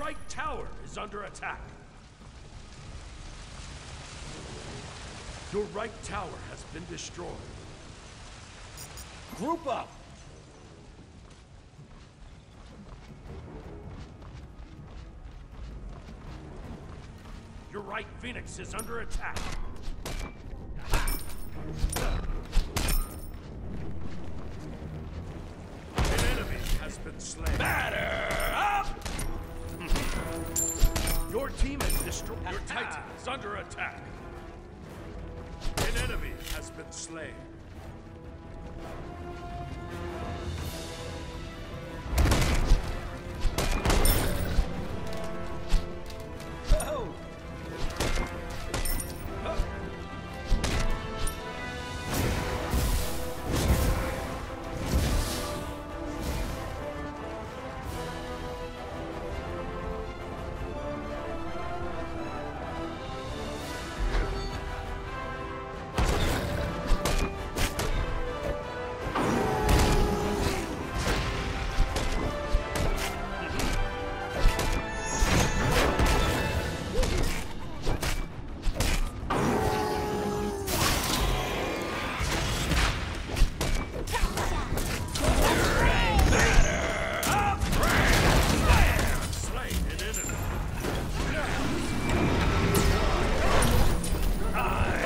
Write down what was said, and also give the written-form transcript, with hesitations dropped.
right tower is under attack. Your right tower has been destroyed. Group up! Your right Phoenix is under attack. An enemy has been slain. Batter up! Your team has destroyed. Your Titan is under attack. An enemy has been slain.